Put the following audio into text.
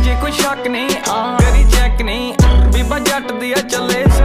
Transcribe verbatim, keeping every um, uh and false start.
जे कोई शक नहीं आ करी चेक नहीं बीबा जट दिया चले